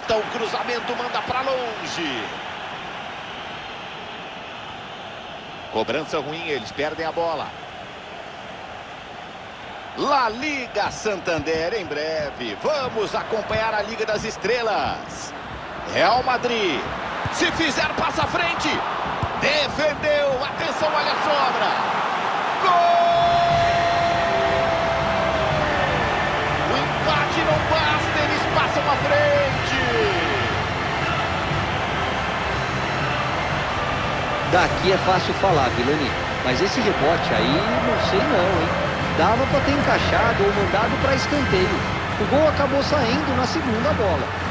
Tenta o cruzamento, manda para longe. Cobrança ruim, eles perdem a bola. La Liga Santander em breve. Vamos acompanhar a Liga das Estrelas. Real Madrid. Se fizer, passa à frente. Defendeu. Atenção, olha a sobra. Gol! O empate não basta, eles passam à frente. Daqui é fácil falar, Vilani. Mas esse rebote aí, não sei não, hein? Dava para ter encaixado ou mandado para escanteio. O gol acabou saindo na segunda bola.